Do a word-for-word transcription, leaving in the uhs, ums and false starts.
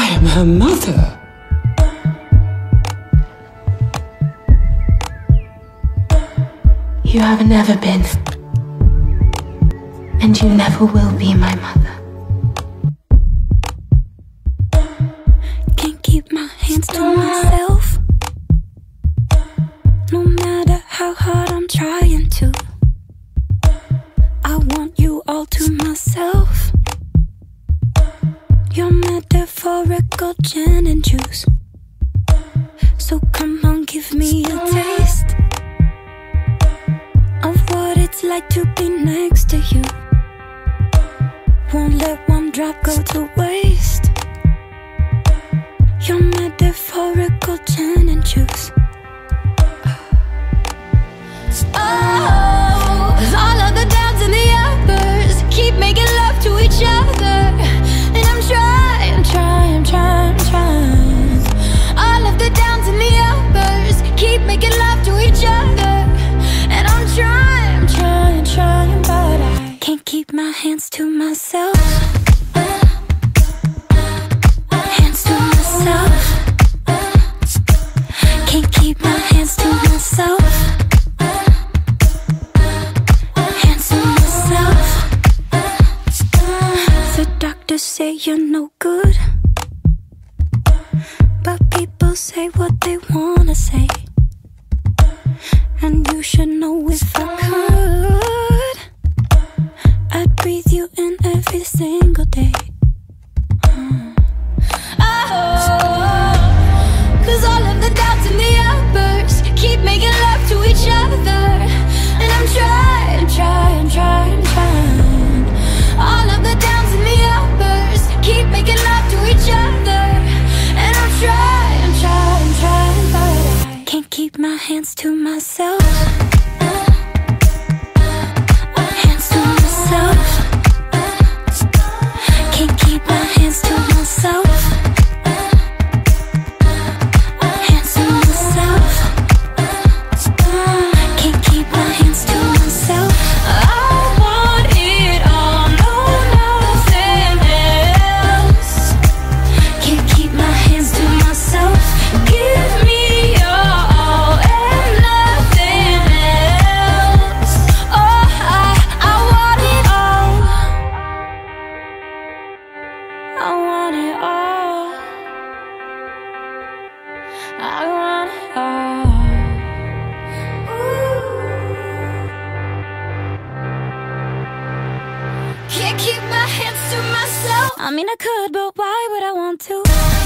am her mother. You have never been, and you never will be my mother. Can't keep my hands to myself, no matter how hard I'm trying to. I want you all to myself. Your metaphorical gin and juice. So come on, give me a taste of what it's like to be next to you. Won't let one drop go to waste. Your metaphorical gin and juice. Oh, all of the downs and the uppers keep making love to each other, and I'm trying, trying, trying, trying. All of the downs and the uppers keep making love to each other, and I'm trying, trying, trying, but I can't keep my hands to myself. Hands to myself. Can't keep my hands to myself. Hands to myself. The doctors say you're no good, but people say what they wanna say, and you should know if I could, I'd breathe you in every single day. Hmm. Oh, cause all of the downs and the uppers keep making love to each other, and I'm trying, trying, trying, trying. All of the downs and the uppers keep making love to each other, and I'm trying, trying, trying, but I can't keep my hands to myself. Hands to myself. Can't keep my hands to myself. Hands to myself. Can't keep my hands to myself. I want it all, no, nothing else. Can't keep my hands to myself. Give me your all and nothing else. Oh, I, I want it all. I want it all. I want it all. Can't keep my hands to myself. I mean I could, but why would I want to?